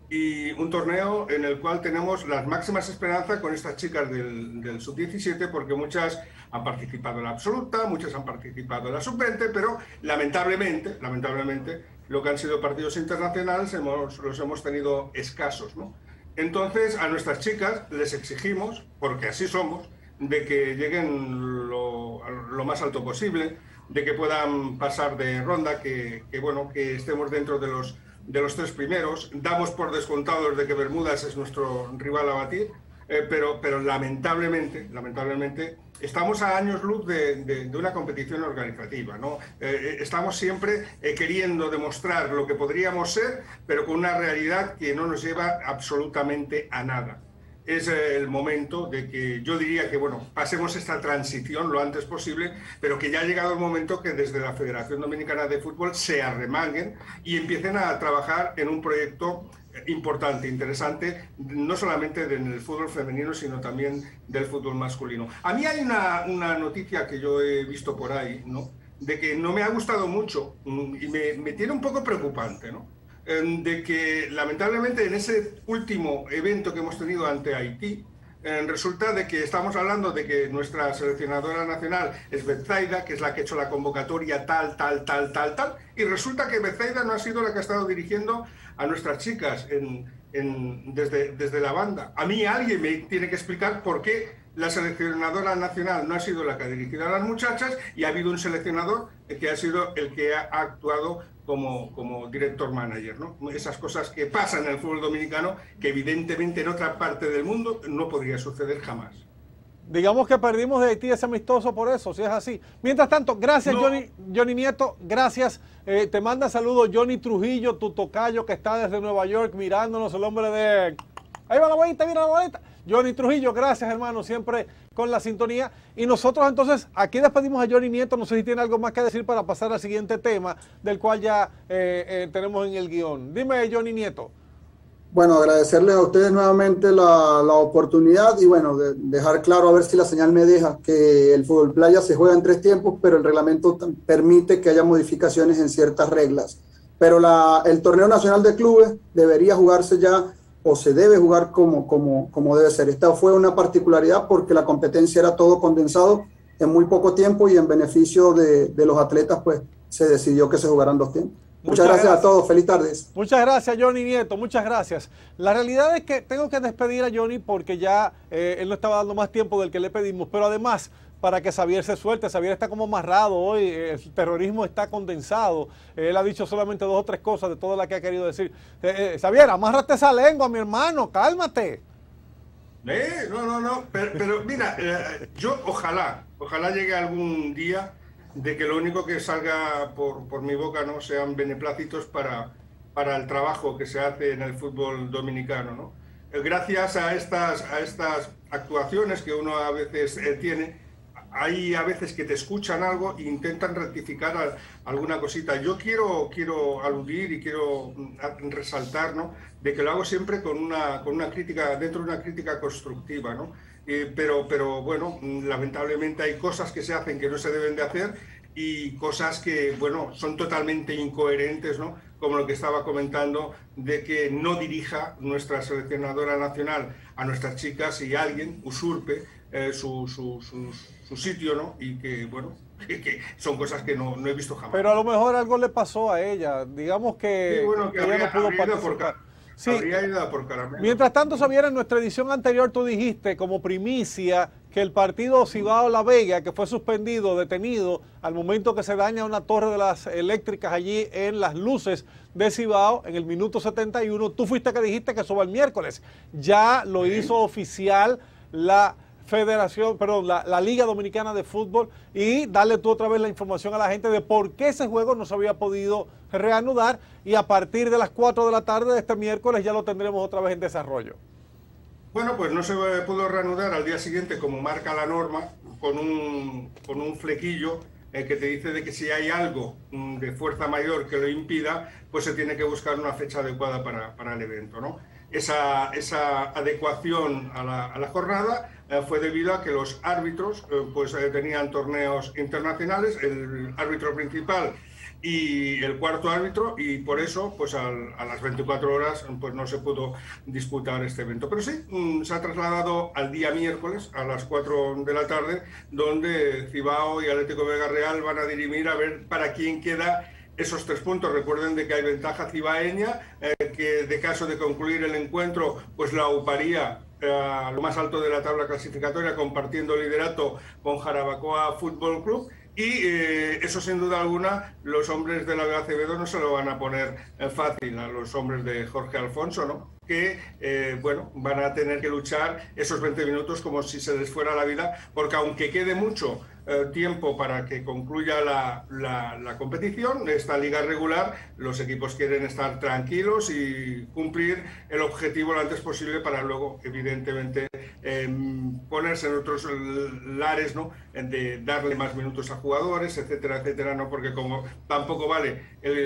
y un torneo en el cual tenemos las máximas esperanzas con estas chicas del, del sub diecisiete, porque muchas han participado en la absoluta, muchas han participado en la sub veinte, pero lamentablemente, lamentablemente, lo que han sido partidos internacionales hemos, los hemos tenido escasos, ¿no? Entonces, a nuestras chicas les exigimos, porque así somos, de que lleguen lo, lo más alto posible, de que puedan pasar de ronda, que, que bueno, que estemos dentro de los, de los tres primeros. Damos por descontados de que Bermudas es nuestro rival a batir, eh, pero, pero lamentablemente, lamentablemente, estamos a años luz de, de, de una competición organizativa, ¿no? Eh, estamos siempre eh, queriendo demostrar lo que podríamos ser, pero con una realidad que no nos lleva absolutamente a nada. Es el momento de que yo diría que, bueno, pasemos esta transición lo antes posible, pero que ya ha llegado el momento que desde la Federación Dominicana de Fútbol se arremanguen y empiecen a trabajar en un proyecto importante, interesante, no solamente en el fútbol femenino, sino también del fútbol masculino. A mí hay una, una noticia que yo he visto por ahí, ¿no?, de que no me ha gustado mucho y me, me tiene un poco preocupante, ¿no?, de que lamentablemente en ese último evento que hemos tenido ante Haití, eh, resulta de que estamos hablando de que nuestra seleccionadora nacional es Betsaida, que es la que ha hecho la convocatoria tal, tal, tal, tal, tal, y resulta que Betsaida no ha sido la que ha estado dirigiendo a nuestras chicas en, en, desde, desde la banda. A mí alguien me tiene que explicar por qué la seleccionadora nacional no ha sido la que ha dirigido a las muchachas y ha habido un seleccionador que ha sido el que ha actuado como, como director manager, ¿no? Esas cosas que pasan en el fútbol dominicano que evidentemente en otra parte del mundo no podría suceder jamás. Digamos que perdimos de Haití ese amistoso por eso, si es así. Mientras tanto, gracias no. Johnny, Johnny Nieto, gracias. Eh, te manda saludos Johnny Trujillo, tu tocayo que está desde Nueva York mirándonos, el hombre de... Ahí va la bolita, mira la bolita. Johnny Trujillo, gracias hermano, siempre con la sintonía. Y nosotros entonces, aquí despedimos a Johnny Nieto, no sé si tiene algo más que decir para pasar al siguiente tema, del cual ya eh, eh, tenemos en el guión. Dime, Johnny Nieto. Bueno, agradecerles a ustedes nuevamente la, la oportunidad y bueno, de, dejar claro, a ver si la señal me deja, que el fútbol playa se juega en tres tiempos, pero el reglamento permite que haya modificaciones en ciertas reglas. Pero la, el torneo nacional de clubes debería jugarse ya, o se debe jugar como, como, como debe ser. Esta fue una particularidad porque la competencia era todo condensado en muy poco tiempo y en beneficio de, de los atletas, pues se decidió que se jugaran dos tiempos. Muchas, muchas gracias, gracias a todos, feliz tardes. Muchas gracias Johnny Nieto, muchas gracias. La realidad es que tengo que despedir a Johnny porque ya eh, él no estaba dando más tiempo del que le pedimos, pero además para que Xavier se suelte, Xavier está como amarrado hoy, el terrorismo está condensado, él ha dicho solamente dos o tres cosas de todo lo que ha querido decir. Eh, eh, Xavier, amárrate esa lengua, mi hermano, cálmate. Eh, no, no, no, pero, pero mira, eh, yo ojalá, ojalá llegue algún día de que lo único que salga por, por mi boca no sean beneplácitos para, para el trabajo que se hace en el fútbol dominicano, ¿no? Eh, gracias a estas, a estas actuaciones que uno a veces eh, tiene, hay a veces que te escuchan algo e intentan rectificar a, alguna cosita. Yo quiero, quiero aludir y quiero resaltar, ¿no?, de que lo hago siempre con una, con una crítica, dentro de una crítica constructiva, ¿no? Eh, pero, pero bueno, lamentablemente hay cosas que se hacen que no se deben de hacer y cosas que, bueno, son totalmente incoherentes, ¿no?, como lo que estaba comentando de que no dirija nuestra seleccionadora nacional a nuestras chicas y alguien usurpe eh, su, su, su, su sitio, ¿no? Y que, bueno, que, que son cosas que no, no he visto jamás. Pero a lo mejor algo le pasó a ella, digamos que, sí, bueno, que, que habría, ella no pudo participar. Sí. Habría ido por caramelo. Mientras tanto, Xavier, en nuestra edición anterior tú dijiste como primicia que el partido Cibao-La Vega, que fue suspendido, detenido, al momento que se daña una torre de las eléctricas allí en las luces de Cibao, en el minuto setenta y uno, tú fuiste que dijiste que eso va el miércoles. Ya lo sí. hizo oficial la Federación, perdón, la, la Liga Dominicana de Fútbol, y darle tú otra vez la información a la gente de por qué ese juego no se había podido reanudar, y a partir de las cuatro de la tarde de este miércoles ya lo tendremos otra vez en desarrollo. Bueno, pues no se pudo reanudar al día siguiente como marca la norma, con un, con un flequillo eh, que te dice de que si hay algo mm, de fuerza mayor que lo impida, pues se tiene que buscar una fecha adecuada para, para el evento, ¿no? Esa, esa adecuación a la, a la jornada eh, fue debido a que los árbitros eh, pues, eh, tenían torneos internacionales. El árbitro principal y el cuarto árbitro, y por eso pues al, a las veinticuatro horas pues no se pudo disputar este evento. Pero sí, mmm, se ha trasladado al día miércoles a las cuatro de la tarde, donde Cibao y Atlético Vega Real van a dirimir a ver para quién queda esos tres puntos. Recuerden de que hay ventaja cibaeña, eh, que de caso de concluir el encuentro pues la auparía a lo más alto de la tabla clasificatoria, compartiendo liderato con Jarabacoa Fútbol Club, y eh, eso sin duda alguna los hombres de la Vega Acevedo no se lo van a poner eh, fácil a los hombres de Jorge Alfonso, ¿no? Que eh, bueno, van a tener que luchar esos veinte minutos como si se les fuera la vida, porque aunque quede mucho eh, tiempo para que concluya la, la, la competición, esta liga regular, los equipos quieren estar tranquilos y cumplir el objetivo lo antes posible para luego, evidentemente, eh, ponerse en otros lares, ¿no? De darle más minutos a jugadores, etcétera, etcétera, ¿no? Porque como tampoco vale el,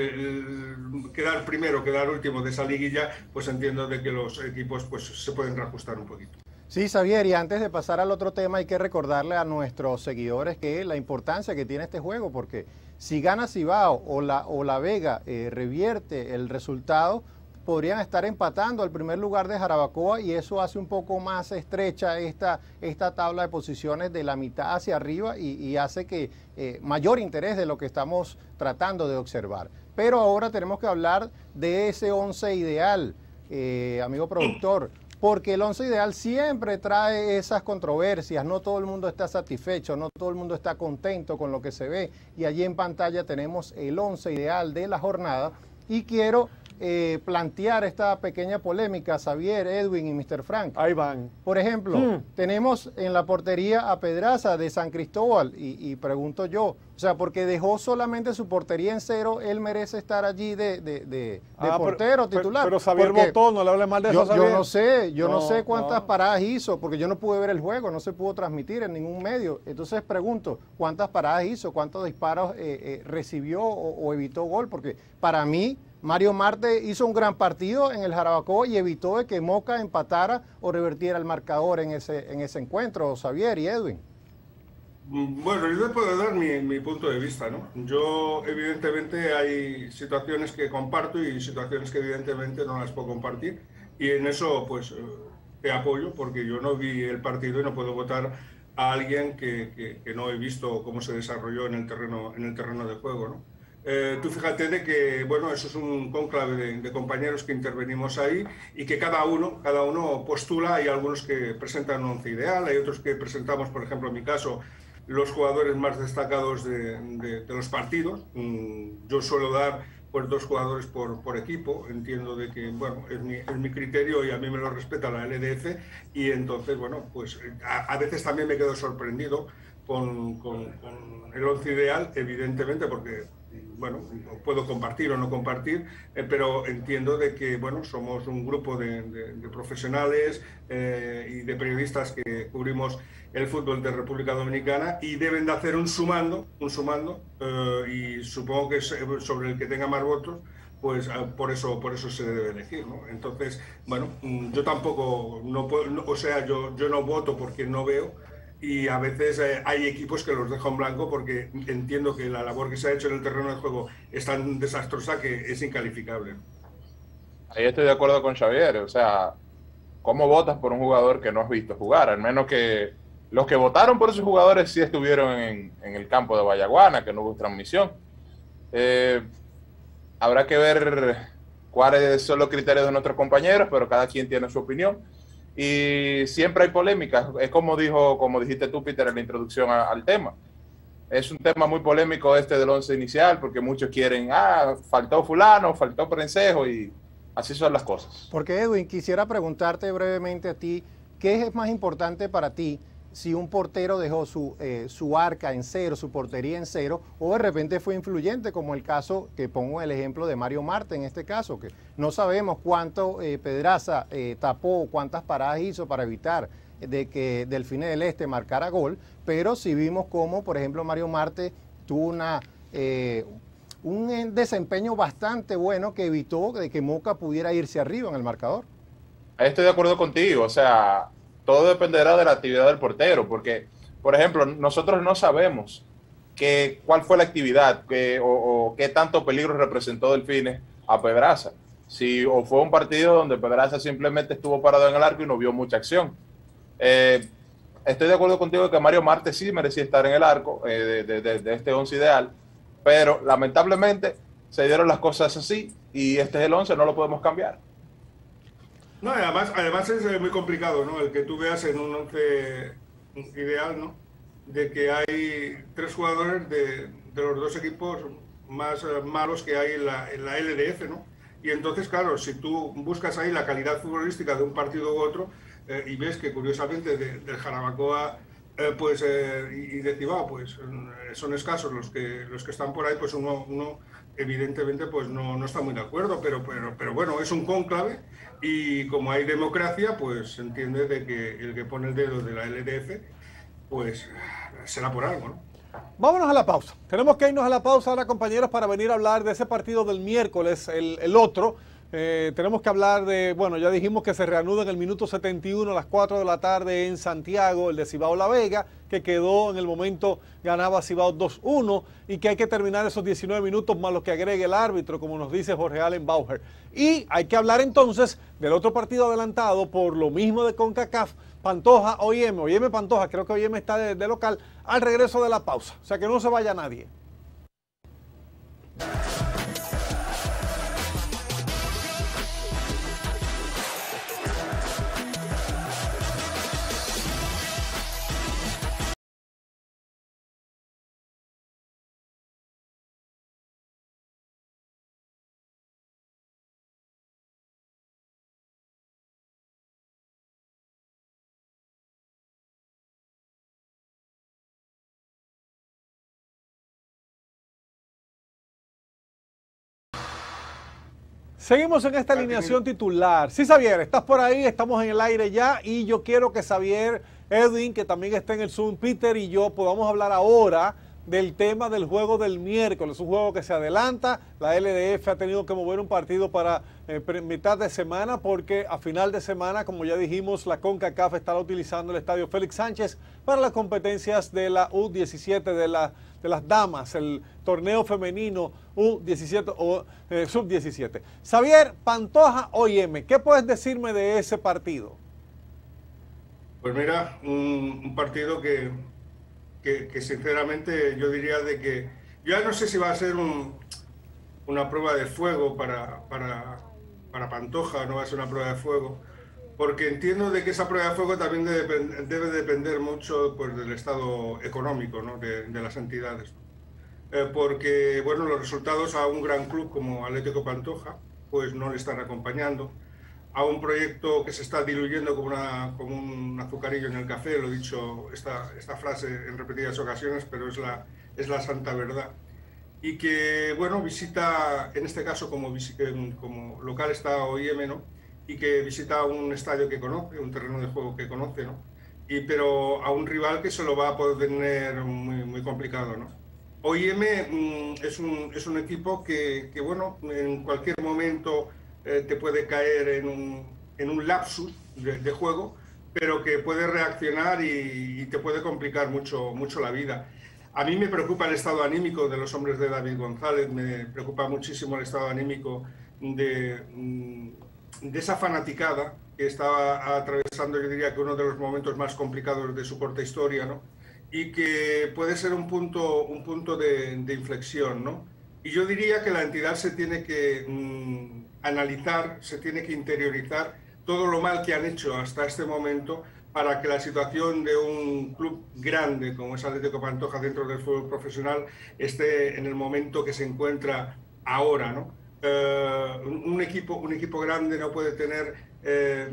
el quedar primero, quedar último de esa liguilla, pues entiendo de que los equipos pues se pueden reajustar un poquito. Sí, Xavier, y antes de pasar al otro tema hay que recordarle a nuestros seguidores que la importancia que tiene este juego, porque si gana Cibao o la, o la Vega eh, revierte el resultado, podrían estar empatando al primer lugar de Jarabacoa, y eso hace un poco más estrecha esta, esta tabla de posiciones de la mitad hacia arriba, y, y hace que eh, mayor interés de lo que estamos tratando de observar. Pero ahora tenemos que hablar de ese once ideal, eh, amigo productor, porque el once ideal siempre trae esas controversias, no todo el mundo está satisfecho, no todo el mundo está contento con lo que se ve, y allí en pantalla tenemos el once ideal de la jornada, y quiero eh, plantear esta pequeña polémica, Xavier, Edwin y mister Frank. Ahí van. Por ejemplo, hmm. tenemos en la portería a Pedraza de San Cristóbal, y, y pregunto yo, o sea, porque dejó solamente su portería en cero, él merece estar allí de, de, de, de ah, portero pero, titular. Pero Xavier votó, no le hable mal de yo, eso, Xavier. Yo no sé, yo no, no sé cuántas no. paradas hizo, porque yo no pude ver el juego, no se pudo transmitir en ningún medio. Entonces pregunto, ¿cuántas paradas hizo? ¿Cuántos disparos eh, eh, recibió o, o evitó gol? Porque para mí, Mario Marte hizo un gran partido en el Jarabacoa y evitó de que Moca empatara o revertiera el marcador en ese, en ese encuentro, Xavier y Edwin. Bueno, yo te puedo dar mi, mi punto de vista, ¿no? Yo, evidentemente, hay situaciones que comparto y situaciones que, evidentemente, no las puedo compartir. Y en eso, pues, te apoyo, porque yo no vi el partido y no puedo votar a alguien que, que, que no he visto cómo se desarrolló en el terreno, en el terreno de juego, ¿no? Eh, tú fíjate de que, bueno, eso es un cónclave de, de compañeros que intervenimos ahí y que cada uno, cada uno postula. Hay algunos que presentan un once ideal, hay otros que presentamos, por ejemplo, en mi caso, los jugadores más destacados de, de, de los partidos. Yo suelo dar pues dos jugadores por, por equipo, entiendo de que, bueno, es mi, es mi criterio y a mí me lo respeta la L D F, y entonces, bueno, pues a, a veces también me quedo sorprendido con, con, con el once ideal, evidentemente, porque, bueno, puedo compartir o no compartir, eh, pero entiendo de que, bueno, somos un grupo de, de, de profesionales eh, y de periodistas que cubrimos el fútbol de República Dominicana y deben de hacer un sumando, un sumando, eh, y supongo que sobre el que tenga más votos, pues por eso, por eso se debe elegir, ¿no? Entonces, bueno, yo tampoco, no puedo, no, o sea, yo, yo no voto porque no veo, y a veces eh, hay equipos que los dejo en blanco porque entiendo que la labor que se ha hecho en el terreno de juego es tan desastrosa que es incalificable. Ahí estoy de acuerdo con Xavier, o sea, ¿cómo votas por un jugador que no has visto jugar? Al menos que los que votaron por esos jugadores sí estuvieron en, en el campo de Vallaguana, que no hubo transmisión. Eh, habrá que ver cuáles son los criterios de nuestros compañeros, pero cada quien tiene su opinión. Y siempre hay polémicas. Es como dijo, como dijiste tú, Peter, en la introducción a, al tema. Es un tema muy polémico este del once inicial, porque muchos quieren, ah, faltó fulano, faltó Prensejo, y así son las cosas. Porque, Edwin, quisiera preguntarte brevemente a ti, ¿qué es más importante para ti? Si un portero dejó su, eh, su arca en cero, su portería en cero, o de repente fue influyente, como el caso que pongo el ejemplo de Mario Marte en este caso, que no sabemos cuánto eh, Pedraza eh, tapó, cuántas paradas hizo para evitar de que Delfines del Este marcara gol, pero sí vimos cómo, por ejemplo, Mario Marte tuvo una, eh, un desempeño bastante bueno que evitó de que Moca pudiera irse arriba en el marcador. Ahí estoy de acuerdo contigo, o sea, todo dependerá de la actividad del portero, porque, por ejemplo, nosotros no sabemos que, cuál fue la actividad que, o, o qué tanto peligro representó Delfines a Pedraza. Si o fue un partido donde Pedraza simplemente estuvo parado en el arco y no vio mucha acción. Eh, estoy de acuerdo contigo que Mario Marte sí merecía estar en el arco eh, de, de, de, de este once ideal, pero lamentablemente se dieron las cosas así y este es el once, no lo podemos cambiar. No, además, además es muy complicado, ¿no? El que tú veas en un once ideal, ¿no? De que hay tres jugadores de, de los dos equipos más uh, malos que hay en la, en la L D F, ¿no? Y entonces, claro, si tú buscas ahí la calidad futbolística de un partido u otro eh, y ves que curiosamente de, del Jarabacoa eh, pues, eh, y, y de Cibao pues, eh, son escasos los que, los que están por ahí, pues uno, uno evidentemente pues, no, no está muy de acuerdo, pero, pero, pero bueno, es un cónclave y como hay democracia, pues se entiende de que el que pone el dedo de la L D F pues será por algo, ¿no? Vámonos a la pausa. Tenemos que irnos a la pausa ahora, compañeros, para venir a hablar de ese partido del miércoles, el, el otro. Eh, tenemos que hablar de, bueno, ya dijimos que se reanuda en el minuto setenta y uno a las cuatro de la tarde en Santiago, el de Cibao La Vega, que quedó en el momento, ganaba Cibao dos uno, y que hay que terminar esos diecinueve minutos más los que agregue el árbitro, como nos dice Jorge Allen Bauer. Y hay que hablar entonces del otro partido adelantado por lo mismo de CONCACAF, Pantoja O I M, O I M Pantoja, creo que O I M está de, de local, al regreso de la pausa. O sea que no se vaya nadie. Seguimos en esta alineación titular. Sí, Xavier, estás por ahí, estamos en el aire ya y yo quiero que Xavier, Edwin, que también está en el Zoom, Peter y yo podamos hablar ahora del tema del juego del miércoles, un juego que se adelanta. La L D F ha tenido que mover un partido para eh, mitad de semana porque a final de semana, como ya dijimos, la CONCACAF estará utilizando el estadio Félix Sánchez para las competencias de la U diecisiete de, la, de las damas, el torneo femenino U diecisiete o eh, sub diecisiete. Xavier, Pantoja O I M, ¿qué puedes decirme de ese partido? Pues mira, un, un partido que... Que, que sinceramente yo diría de que yo ya no sé si va a ser un, una prueba de fuego para, para, para Pantoja, no va a ser una prueba de fuego, porque entiendo de que esa prueba de fuego también debe, debe depender mucho pues, del estado económico, ¿no? de, de las entidades. Eh, porque bueno, los resultados a un gran club como Atlético Pantoja pues no le están acompañando. A un proyecto que se está diluyendo como, una, como un azucarillo en el café, lo he dicho esta, esta frase en repetidas ocasiones, pero es la, es la santa verdad. Y que, bueno, visita, en este caso como, como local está O I M, ¿no? Y que visita un estadio que conoce, un terreno de juego que conoce, ¿no? Y, pero a un rival que se lo va a poder tener muy, muy complicado, ¿no? O I M mm, es, un, es un equipo que, que, bueno, en cualquier momento Eh, te puede caer en un, en un lapsus de, de juego, pero que puede reaccionar y, y te puede complicar mucho, mucho la vida. A mí me preocupa el estado anímico de los hombres de David González, me preocupa muchísimo el estado anímico de, de esa fanaticada que estaba atravesando, yo diría que uno de los momentos más complicados de su corta historia, ¿no? Y que puede ser un punto, un punto de, de inflexión, ¿no? Y yo diría que la entidad se tiene que mmm, analizar, se tiene que interiorizar todo lo mal que han hecho hasta este momento para que la situación de un club grande como es Atlético Pantoja dentro del fútbol profesional esté en el momento que se encuentra ahora, ¿no? Uh, un, equipo, un equipo grande no puede tener eh,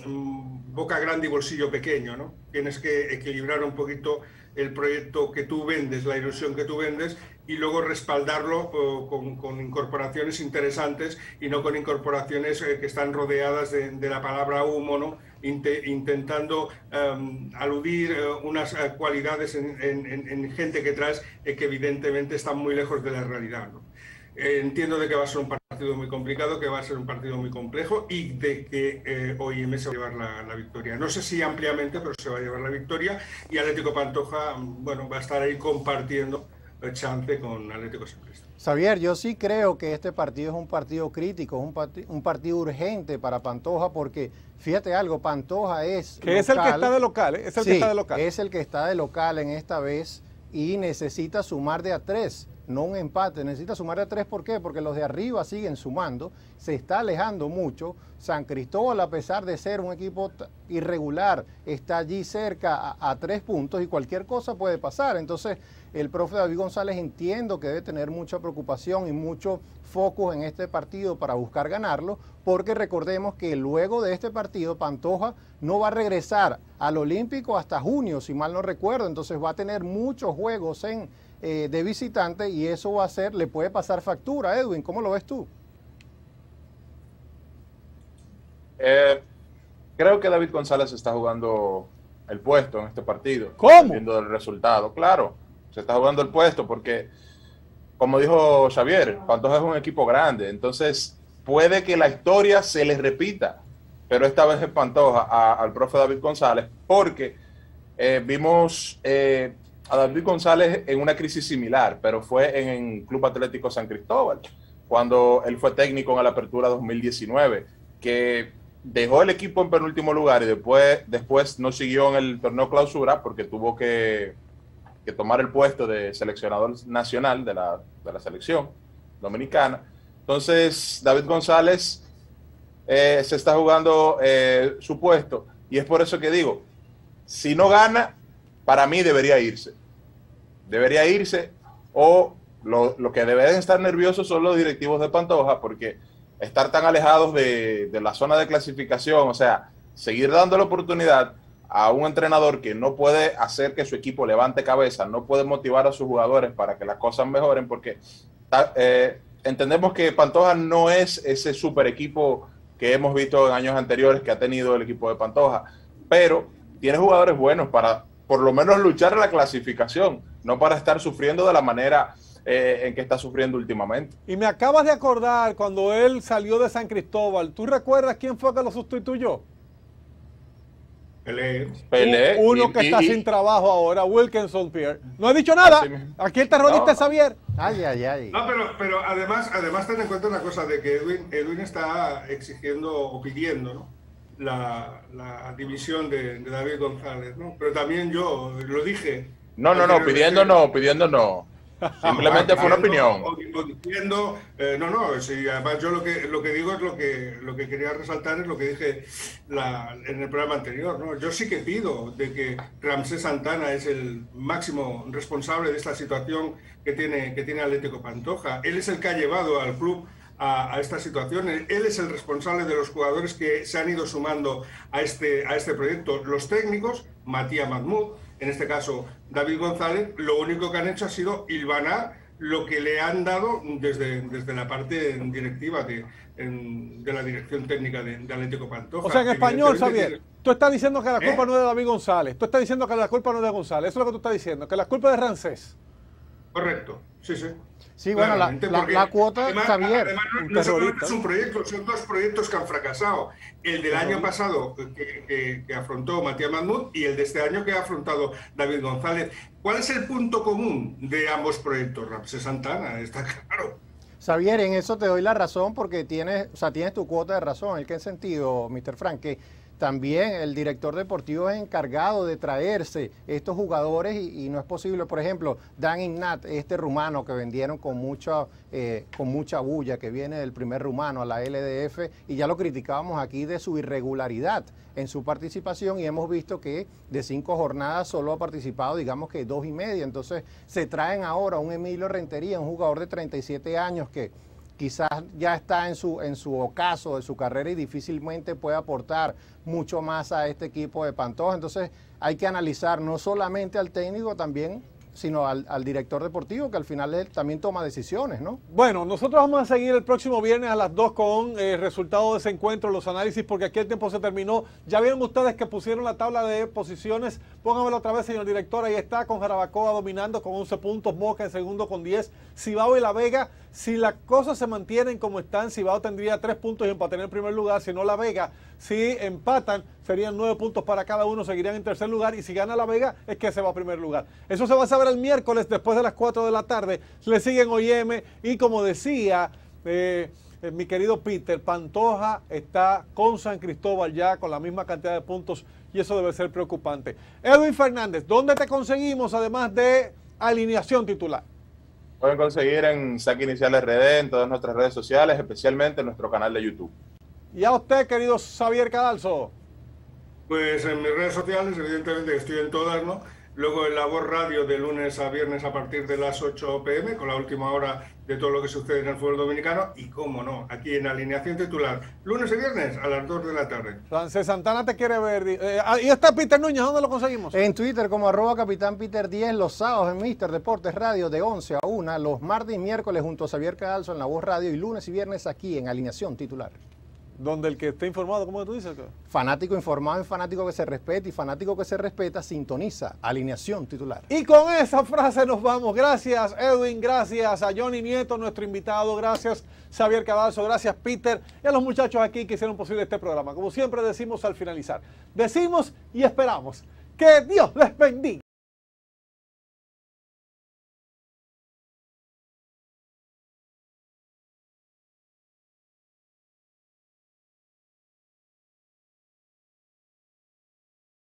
boca grande y bolsillo pequeño, ¿no? Tienes que equilibrar un poquito el proyecto que tú vendes, la ilusión que tú vendes, y luego respaldarlo uh, con, con incorporaciones interesantes y no con incorporaciones eh, que están rodeadas de, de la palabra humo, ¿no? Inte, intentando um, aludir uh, unas uh, cualidades en, en, en gente que traes eh, que evidentemente están muy lejos de la realidad, ¿no? Eh, entiendo de que va a ser un partido muy complicado, que va a ser un partido muy complejo y de que eh, O I M se va a llevar la, la victoria. No sé si ampliamente, pero se va a llevar la victoria y Atlético Pantoja, bueno, va a estar ahí compartiendo chance con Atlético San Cristóbal. Xavier, yo sí creo que este partido es un partido crítico, es un, part un partido urgente para Pantoja, porque fíjate algo, Pantoja es que local, es el que está de local, ¿eh? es el sí, que está de local. es el que está de local en esta vez y necesita sumar de a tres, no un empate, necesita sumar de a tres. ¿Por qué? Porque los de arriba siguen sumando, se está alejando mucho. San Cristóbal, a pesar de ser un equipo irregular, está allí cerca a, a tres puntos y cualquier cosa puede pasar. Entonces, el profe David González entiendo que debe tener mucha preocupación y mucho foco en este partido para buscar ganarlo, porque recordemos que luego de este partido Pantoja no va a regresar al Olímpico hasta junio, si mal no recuerdo. Entonces va a tener muchos juegos en, eh, de visitante y eso va a ser, le puede pasar factura. Edwin, ¿cómo lo ves tú? Eh, creo que David González está jugando el puesto en este partido. ¿Cómo? Viendo el resultado, claro. Se está jugando el puesto porque, como dijo Xavier, Pantoja es un equipo grande. Entonces, puede que la historia se les repita. Pero esta vez es Pantoja a, al profe David González porque eh, vimos eh, a David González en una crisis similar, pero fue en el Club Atlético San Cristóbal, cuando él fue técnico en la Apertura dos mil diecinueve, que dejó el equipo en penúltimo lugar y después, después no siguió en el torneo clausura porque tuvo que, que tomar el puesto de seleccionador nacional de la, de la selección dominicana. Entonces, David González eh, se está jugando eh, su puesto y es por eso que digo, si no gana, para mí debería irse. Debería irse o lo, lo que deben estar nerviosos son los directivos de Pantoja porque estar tan alejados de, de la zona de clasificación, o sea, seguir dando la oportunidad a un entrenador que no puede hacer que su equipo levante cabeza, no puede motivar a sus jugadores para que las cosas mejoren, porque eh, entendemos que Pantoja no es ese super equipo que hemos visto en años anteriores que ha tenido el equipo de Pantoja, pero tiene jugadores buenos para por lo menos luchar a la clasificación, no para estar sufriendo de la manera Eh, en que está sufriendo últimamente. Y me acabas de acordar cuando él salió de San Cristóbal. ¿Tú recuerdas quién fue que lo sustituyó? Pelé. Pelé Uno y, que y, está y, sin trabajo ahora, Wilkinson Pierre. No ha dicho nada. Aquí el terrorista es Xavier. Ay, ay, ay. No, pero, pero además, además ten en cuenta una cosa de que Edwin, Edwin está exigiendo o pidiendo, ¿no? la, la división de, de David González, ¿no? Pero también yo lo dije. No, no, no, pidiendo no, pidiendo no. Simplemente fue una opinión. O, o diciendo, eh, no, no, sí, además yo lo que, lo que digo es lo que, lo que quería resaltar es lo que dije la, en el programa anterior, ¿no? Yo sí que pido de que Ramsés Santana es el máximo responsable de esta situación que tiene, que tiene Atlético Pantoja. Él es el que ha llevado al club a, a esta situación. Él es el responsable de los jugadores que se han ido sumando a este, a este proyecto. Los técnicos, Matías Mahmoud, en este caso David González, lo único que han hecho ha sido hilvanar lo que le han dado desde, desde la parte directiva de, en, de la dirección técnica de, de Atlético Pantoja. O sea, en español, Xavier, tú estás diciendo que la culpa ¿Eh? no es de David González, tú estás diciendo que la culpa no es de González, eso es lo que tú estás diciendo, que la culpa es de Ramsés. Correcto, sí, sí. Sí, bueno, la, la, la cuota, además, Xavier. Además, no, no solamente es un proyecto, son dos proyectos que han fracasado. El del año pasado que, que, que afrontó Matías Mahmoud y el de este año que ha afrontado David González. ¿Cuál es el punto común de ambos proyectos? Ramsés Santana, está claro. Xavier, en eso te doy la razón porque tienes, o sea, tienes tu cuota de razón. ¿En qué sentido, mister Frank? Que también el director deportivo es encargado de traerse estos jugadores y, y no es posible, por ejemplo, Dan Ignat, este rumano que vendieron con mucha, eh, con mucha bulla, que viene del primer rumano a la L D F, y ya lo criticábamos aquí de su irregularidad en su participación y hemos visto que de cinco jornadas solo ha participado, digamos que dos y media. Entonces se traen ahora un Emilio Rentería, un jugador de treinta y siete años que quizás ya está en su, en su ocaso de su carrera y difícilmente puede aportar mucho más a este equipo de Pantoja. Entonces hay que analizar no solamente al técnico también, sino al, al director deportivo, que al final él también toma decisiones, ¿no? Bueno, nosotros vamos a seguir el próximo viernes a las dos con el eh, resultado de ese encuentro, los análisis, porque aquí el tiempo se terminó. Ya vieron ustedes que pusieron la tabla de posiciones. Póngamelo otra vez, señor director. Ahí está, con Jarabacoa dominando con once puntos, Moca en segundo con diez, Cibao y La Vega. Si las cosas se mantienen como están, Cibao tendría tres puntos y empataría en primer lugar. Si no, La Vega Si empatan, serían nueve puntos para cada uno, seguirían en tercer lugar. Y si gana La Vega, es que se va a primer lugar. Eso se va a saber el miércoles después de las cuatro de la tarde. Le siguen O Y M. Y como decía eh, eh, mi querido Peter, Pantoja está con San Cristóbal ya con la misma cantidad de puntos. Y eso debe ser preocupante. Edwin Fernández, ¿dónde te conseguimos además de alineación titular? Pueden conseguir en Saque Inicial R D, en todas nuestras redes sociales, especialmente en nuestro canal de YouTube. Y a usted, querido Xavier Cadalso. Pues en mis redes sociales, evidentemente estoy en todas, ¿no? Luego en La Voz Radio de lunes a viernes a partir de las ocho pe eme, con la última hora de todo lo que sucede en el fútbol dominicano. Y cómo no, aquí en alineación titular, lunes y viernes a las dos de la tarde. Francés Santana te quiere ver. Eh, ¿Y está Peter Núñez? ¿Dónde lo conseguimos? En Twitter como arroba Capitán Peter diez, los sábados en Mister Deportes Radio de once a una, los martes y miércoles junto a Xavier Cadalso en La Voz Radio y lunes y viernes aquí en alineación titular. Donde el que esté informado, ¿cómo tú dices? Fanático informado y fanático que se respeta y fanático que se respeta sintoniza alineación titular. Y con esa frase nos vamos. Gracias Edwin, gracias a Johnny Nieto, nuestro invitado, gracias Xavier Cadalso, gracias Peter y a los muchachos aquí que hicieron posible este programa. Como siempre decimos al finalizar, decimos y esperamos que Dios les bendiga.